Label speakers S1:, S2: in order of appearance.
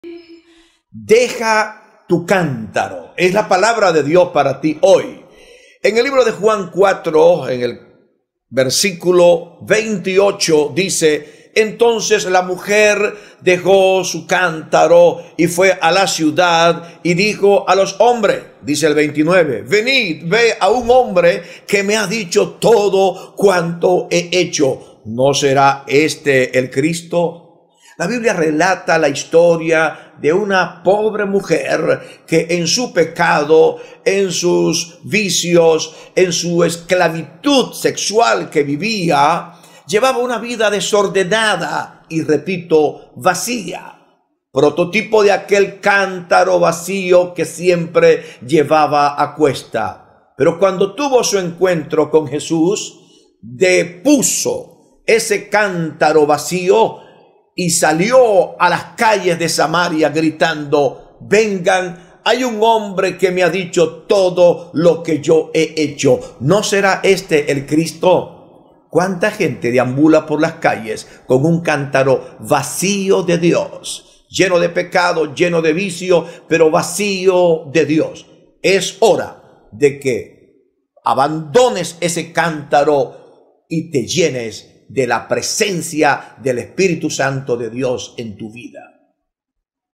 S1: Deja tu cántaro. Es la palabra de Dios para ti hoy. En el libro de Juan 4, en el versículo 28, dice: entonces la mujer dejó su cántaro y fue a la ciudad y dijo a los hombres, dice el 29, venid, ve a un hombre que me ha dicho todo cuanto he hecho. ¿No será este el Cristo? La Biblia relata la historia de una pobre mujer que en su pecado, en sus vicios, en su esclavitud sexual que vivía, llevaba una vida desordenada y, repito, vacía. Prototipo de aquel cántaro vacío que siempre llevaba a cuesta. Pero cuando tuvo su encuentro con Jesús, depuso ese cántaro vacío y salió a las calles de Samaria gritando: vengan, hay un hombre que me ha dicho todo lo que yo he hecho. ¿No será este el Cristo? ¿Cuánta gente deambula por las calles con un cántaro vacío de Dios, lleno de pecado, lleno de vicio, pero vacío de Dios? Es hora de que abandones ese cántaro y te llenes de la presencia del Espíritu Santo de Dios en tu vida.